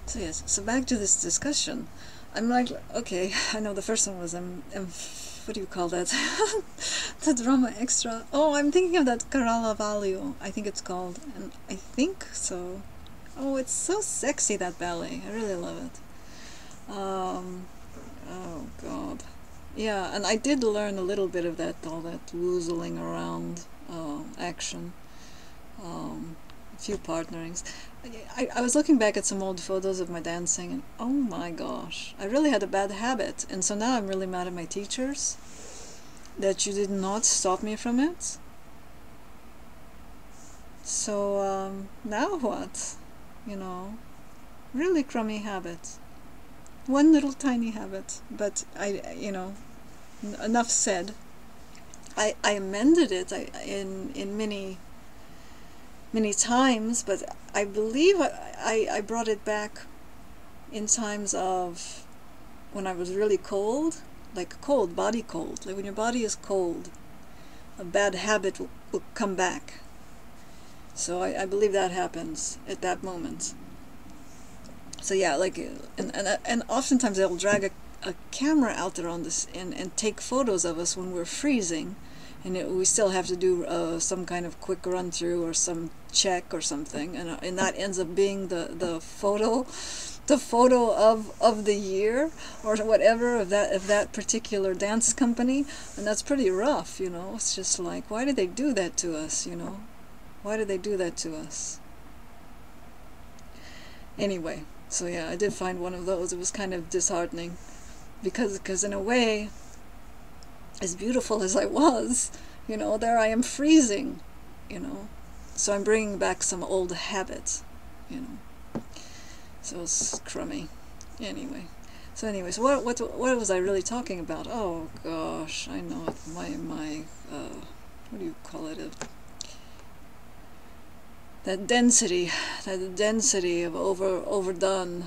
So yes, so back to this discussion. I'm like, okay, I know the first one was what do you call that? The drama extra. Oh, I'm thinking of that Caravaggio, I think it's called, and I think so. Oh, it's so sexy, that ballet. I really love it. Oh God. Yeah, and I did learn a little bit of that, all that woozling around action. A few partnerings. I was looking back at some old photos of my dancing, and oh my gosh, I really had a bad habit, and so now I'm really mad at my teachers that you did not stop me from it. So now what? You know, really crummy habit. One little tiny habit, but enough said. I amended it in many times, but I believe I brought it back in times of when I was really cold, like cold, body cold. Like when your body is cold, a bad habit will come back. So I believe that happens at that moment. So yeah, like, and oftentimes they'll drag a camera out there on this and take photos of us when we're freezing, and we still have to do some kind of quick run through or some check or something, and that ends up being the photo of the year or whatever of that particular dance company, and that's pretty rough, you know. It's just like, why did they do that to us, you know? Why did they do that to us? Anyway, so yeah, I did find one of those. It was kind of disheartening because in a way, as beautiful as I was, you know, there I am freezing, you know. So I'm bringing back some old habits, you know. So it's crummy. Anyway. So what was I really talking about? Oh gosh, I know it. My what do you call it? That density of overdone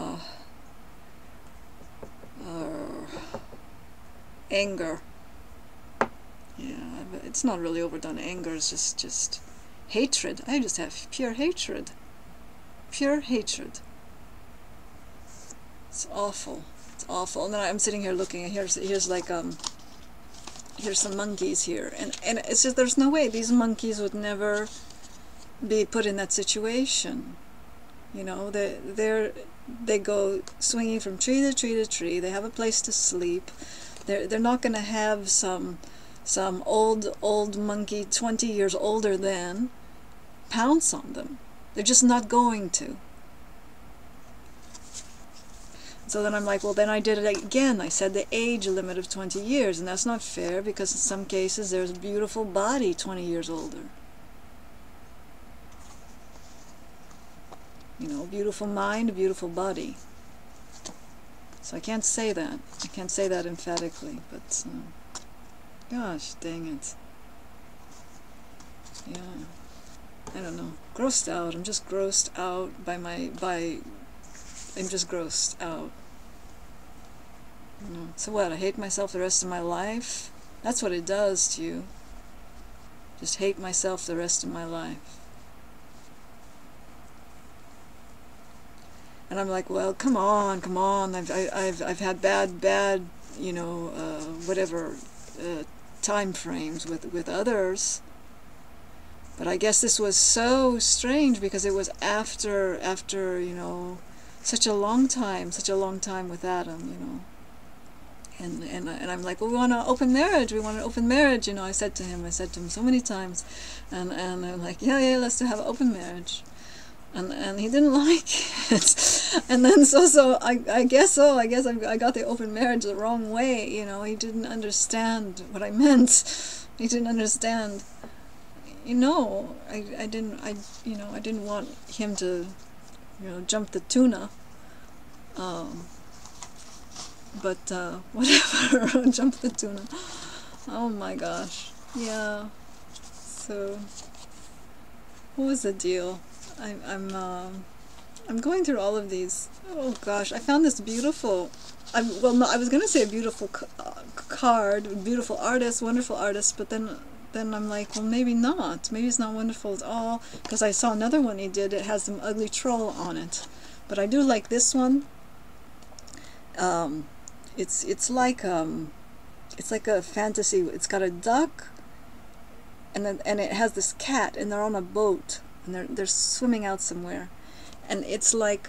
anger. Yeah, it's not really overdone anger. It's just hatred. I just have pure hatred. Pure hatred. It's awful. It's awful. And then I'm sitting here looking, and here's like here's some monkeys here, and it's just, there's no way these monkeys would never be put in that situation. You know, they go swinging from tree to tree to tree. They have a place to sleep. They're not going to have some old monkey 20 years older than pounce on them. They're just not going to. So then I'm like, well, then I did it again. I said the age limit of 20 years, and that's not fair, because in some cases there's a beautiful body 20 years older. You know, beautiful mind, beautiful body. So I can't say that. I can't say that emphatically, but gosh, dang it. Yeah. I don't know. Grossed out. I'm just grossed out I'm just grossed out. You know. So what? I hate myself the rest of my life? That's what it does to you. Just hate myself the rest of my life. And I'm like, well, come on. I've had bad, you know, whatever time frames with others. But I guess this was so strange because it was after you know, such a long time with Adam, you know. And I'm like, well, we want an open marriage. You know. I said to him so many times, and I'm like, yeah, let's have an open marriage. And he didn't like it. And then I guess I got the open marriage the wrong way, you know. He didn't understand what I meant. He didn't understand. You know, I didn't want him to, you know, jump the tuna. But whatever, jump the tuna. Oh my gosh. Yeah. So what was the deal? I'm going through all of these. Oh gosh, I found this beautiful. I was gonna say a beautiful card, beautiful artist, wonderful artist, but then I'm like, well, maybe not. Maybe it's not wonderful at all, because I saw another one he did. It has some ugly troll on it. But I do like this one. It's like a fantasy. It's got a duck, and it has this cat, and they're on a boat, and they're swimming out somewhere, and it's like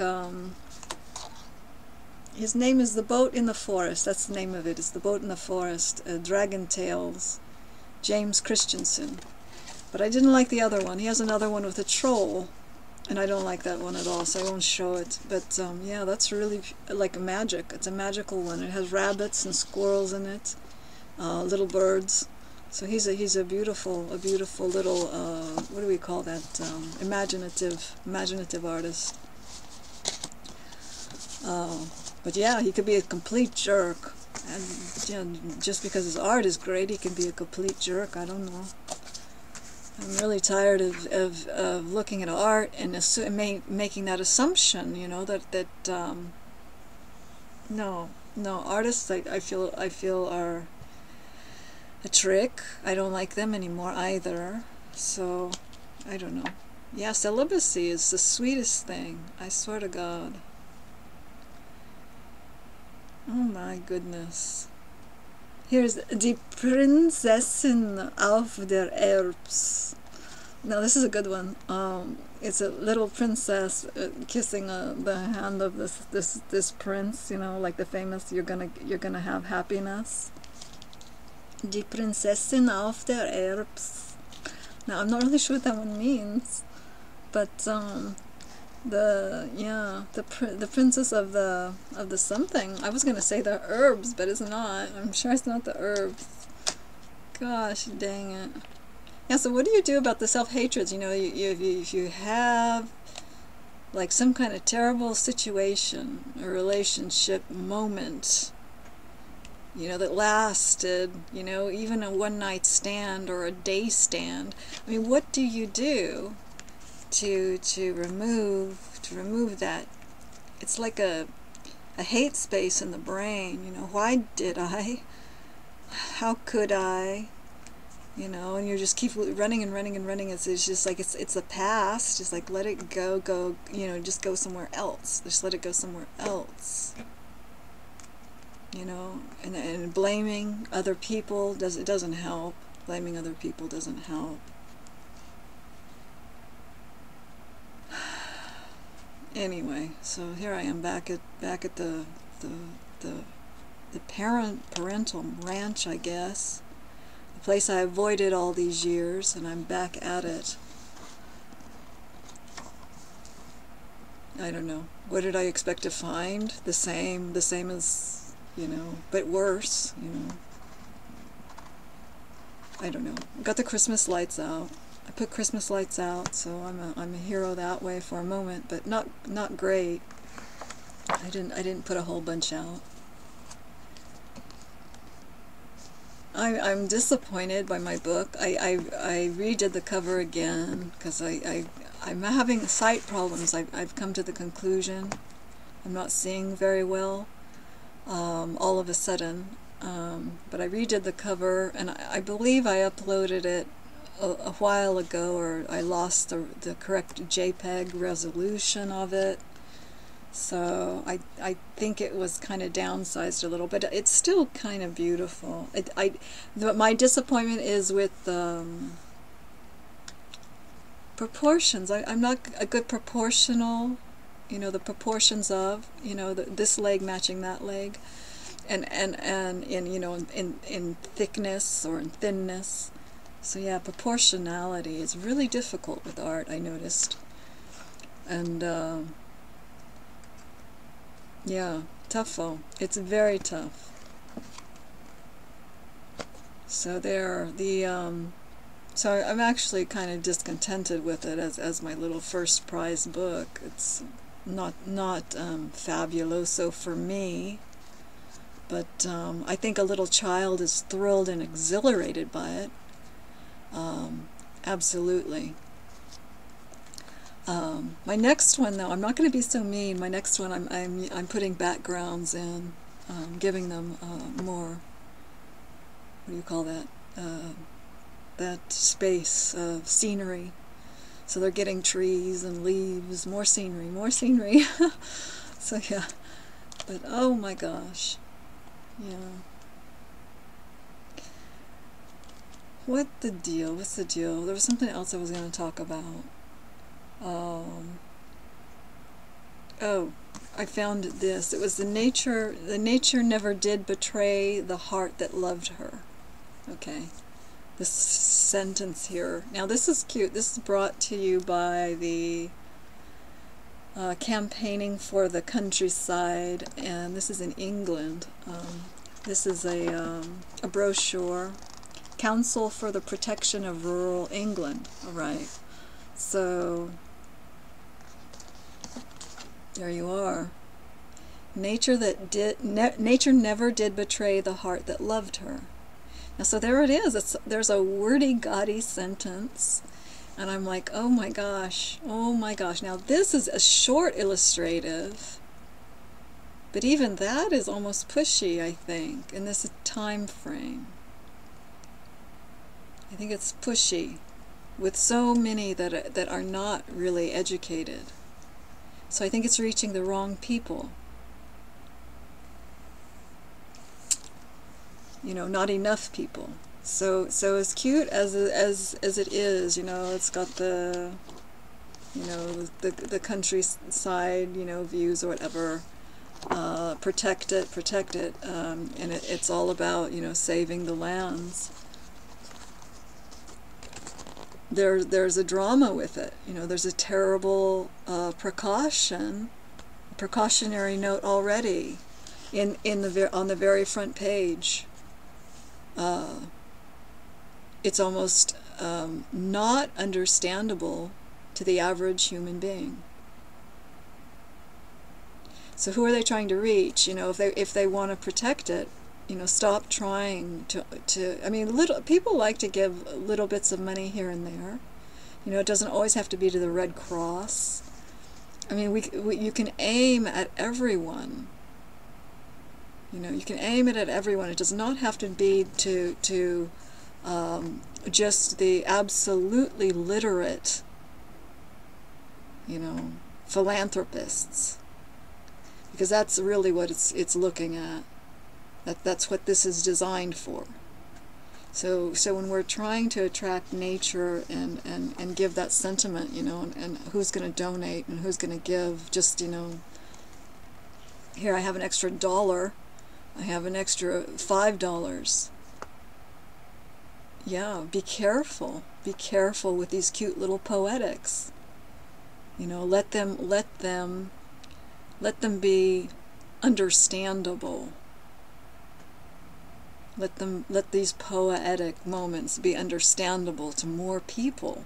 his name is The Boat in the Forest. That's the name of it. It's The Boat in the Forest. Dragon Tales, James Christensen. But I didn't like the other one. He has another one with a troll, and I don't like that one at all, so I won't show it. But yeah, that's really like a magic. It's a magical one. It has rabbits and squirrels in it, little birds. So he's a beautiful little what do we call that? Imaginative artist. But yeah, he could be a complete jerk, and you know, just because his art is great, he can be a complete jerk. I don't know. I'm really tired of looking at art and making that assumption, you know, that no, artists I feel are a trick. I don't like them anymore either. So I don't know. Yeah, celibacy is the sweetest thing. I swear to God. Oh my goodness. Here's Die Prinzessin auf der Erbs. Now this is a good one. It's a little princess kissing the hand of this prince. You know, like the famous "You're gonna have happiness." Die Prinzessin auf der Erbs. Now I'm not really sure what that one means, but the princess of the something. I was gonna say the herbs, but it's not. I'm sure it's not the herbs. Gosh dang it. Yeah, so what do you do about the self-hatreds? You know, if you have like some kind of terrible situation, a relationship moment, you know, that lasted, you know, even a one-night stand or a day stand. I mean, what do you do to remove that? It's like a hate space in the brain, you know. Why did I? How could I? You know, and you just keep running and running and running. It's just like it's a past. Just like let it go, you know, just go somewhere else. Just let it go somewhere else. You know, and blaming other people doesn't help. Blaming other people doesn't help. Anyway, so here I am back at the parental ranch, I guess. The place I avoided all these years, and I'm back at it. I don't know. What did I expect to find? The same as, you know, but worse, you know. I don't know. Got the Christmas lights out. I put Christmas lights out, so I'm a hero that way for a moment, but not great. I didn't put a whole bunch out. I'm disappointed by my book. I redid the cover again because I'm having sight problems. I've come to the conclusion. I'm not seeing very well all of a sudden. But I redid the cover, and I believe I uploaded it a while ago, or I lost the correct JPEG resolution of it. So I think it was kind of downsized a little, but it's still kind of beautiful. My disappointment is with proportions. I'm not a good proportional, you know, the proportions of, you know, this leg matching that leg, and in, you know, in thickness or in thinness. So yeah, proportionality is really difficult with art, I noticed. And yeah, tough-o. It's very tough. So there, so I'm actually kind of discontented with it as my little first prize book. It's not fabuloso for me, but I think a little child is thrilled and exhilarated by it. Absolutely. My next one, though, I'm not going to be so mean. My next one, I'm putting backgrounds in, giving them more. What do you call that? That space of scenery. So they're getting trees and leaves, more scenery, more scenery. So yeah, but oh my gosh, yeah. What's the deal? There was something else I was going to talk about. Oh, I found this. It was the nature never did betray the heart that loved her. Okay. This sentence here. Now this is cute. This is brought to you by the Campaigning for the Countryside, and this is in England. This is a brochure. Council for the Protection of Rural England. All right. So there you are. Nature never did betray the heart that loved her. Now, so there it is. There's a wordy, gaudy sentence, and I'm like, oh my gosh, oh my gosh. Now this is a short illustrative, but even that is almost pushy, I think, in this time frame. I think it's pushy with so many that are not really educated. So I think it's reaching the wrong people. You know, not enough people. So as cute as it is, you know, it's got the, you know, the countryside, you know, views or whatever. Protect it, and it's all about, you know, saving the lands. There's a drama with it. You know, there's a terrible precautionary note already on the very front page. It's almost not understandable to the average human being. So who are they trying to reach? You know, if they want to protect it, you know, stop trying to. I mean, people like to give little bits of money here and there. You know, it doesn't always have to be to the Red Cross. I mean, you can aim at everyone. You know, you can aim it at everyone. It does not have to be to just the absolutely literate, you know, philanthropists, because that's really what it's looking at. That's what this is designed for. So when we're trying to attract nature and give that sentiment, you know, and who's going to donate and who's going to give, just, you know, here I have an extra $1, I have an extra $5. Yeah, be careful with these cute little poetics. You know, let them be understandable. Let these poetic moments be understandable to more people.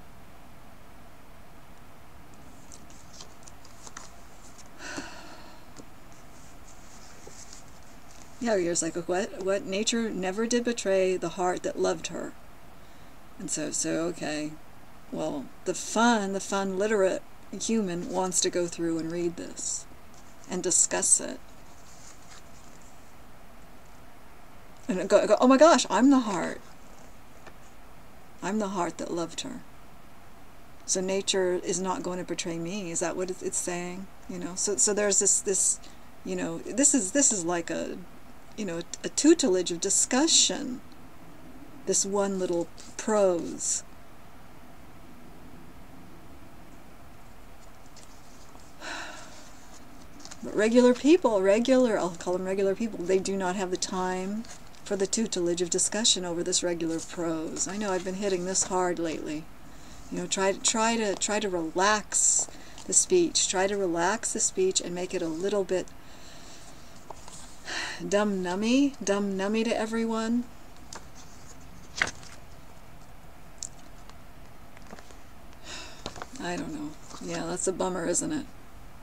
Yeah, you're just like, what? Nature never did betray the heart that loved her. And so okay, well, the fun literate human wants to go through and read this and discuss it. And go, oh my gosh, I'm the heart. I'm the heart that loved her. So nature is not going to betray me. Is that what it's saying? You know, so there's this, you know, this is like a, you know, a tutelage of discussion. This one little prose. But regular people, I'll call them regular people, they do not have the time for the tutelage of discussion over this regular prose. I know I've been hitting this hard lately. You know, try to relax the speech. Try to relax the speech and make it a little bit dumb-nummy to everyone. I don't know. Yeah, that's a bummer, isn't it?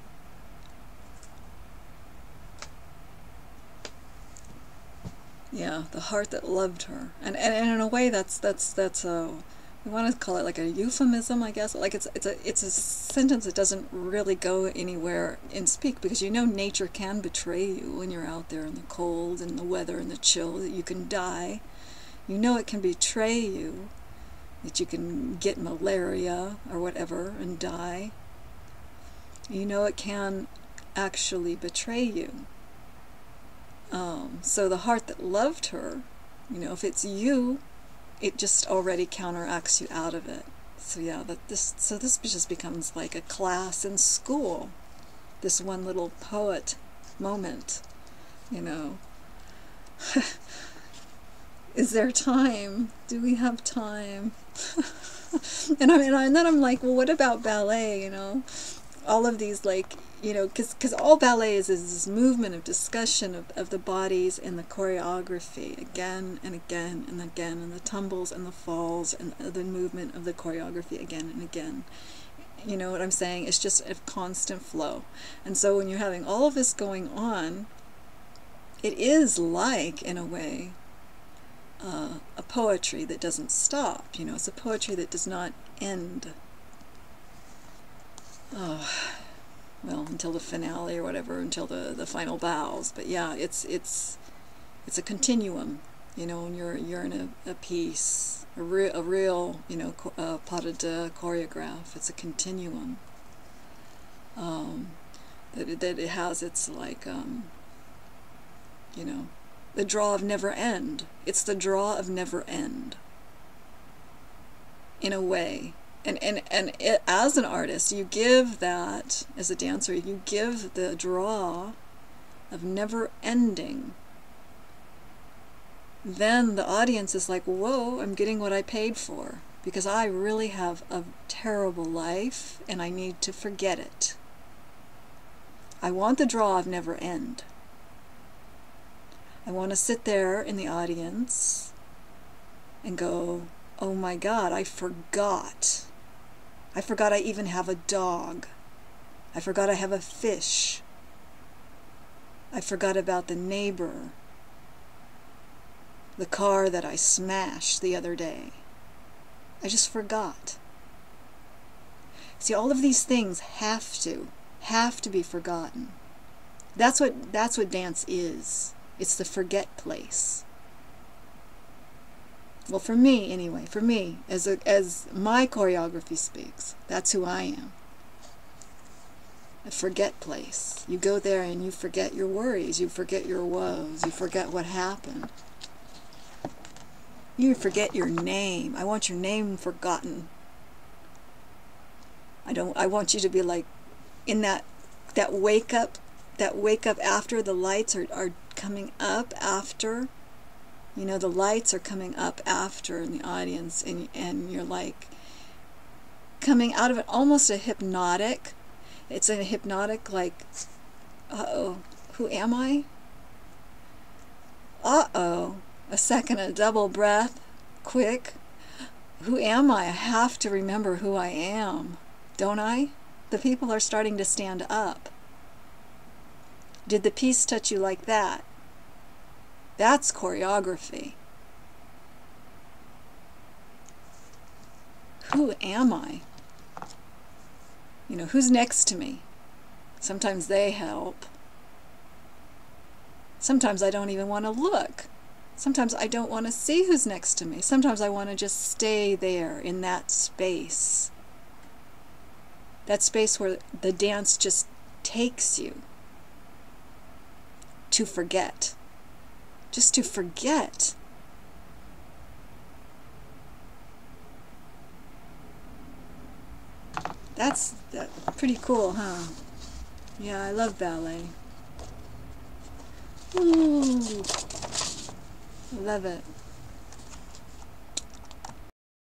Yeah, the heart that loved her, and in a way that's we want to call it like a euphemism, I guess. Like it's a sentence that doesn't really go anywhere in speak, because you know nature can betray you when you're out there in the cold and the weather and the chill, that you can die. You know it can betray you, that you can get malaria or whatever and die. You know it can actually betray you. So the heart that loved her, you know, if it's you, it just already counteracts you out of it. So yeah, this just becomes like a class in school. This one little poet moment, you know. Is there time? Do we have time? and then I'm like, well, what about ballet? You know, all of these, like, you know, because all ballet is this movement of discussion of the bodies and the choreography again and again and again, and the tumbles and the falls and the movement of the choreography again and again. You know what I'm saying? It's just a constant flow. And so when you're having all of this going on, it is like, in a way, a poetry that doesn't stop. You know, it's a poetry that does not end. Oh, well, until the finale or whatever, until the final bows. But yeah, it's a continuum. You know, when you're in a piece, a real you know, pas de deux choreograph. It's a continuum. That it has its, like, you know, the draw of never end. It's the draw of never end, in a way. And it, as an artist, you give that, as a dancer, you give the draw of never ending. Then the audience is like, whoa, I'm getting what I paid for, because I really have a terrible life and I need to forget it. I want the draw of never end. I want to sit there in the audience and go, oh my God, I forgot. I forgot I even have a dog. I forgot I have a fish. I forgot about the neighbor. The car that I smashed the other day. I just forgot. See, all of these things have to be forgotten. That's what dance is. It's the forget place. Well, for me, anyway, for me, as my choreography speaks, that's who I am. A forget place. You go there and you forget your worries, you forget your woes, you forget what happened. You forget your name. I want your name forgotten. I want you to be like in that wake up after the lights are coming up after. You know, the lights are coming up after in the audience, and you're like coming out of it, almost a hypnotic. It's a hypnotic, like, uh-oh, who am I? Uh-oh, a second, a double breath, quick. Who am I? I have to remember who I am, don't I? The people are starting to stand up. Did the piece touch you like that? That's choreography. Who am I? You know, who's next to me? Sometimes they help. Sometimes I don't even want to look. Sometimes I don't want to see who's next to me. Sometimes I want to just stay there in that space. That space where the dance just takes you to forget. Just to forget. That's pretty cool, huh? Yeah, I love ballet. Ooh, I love it.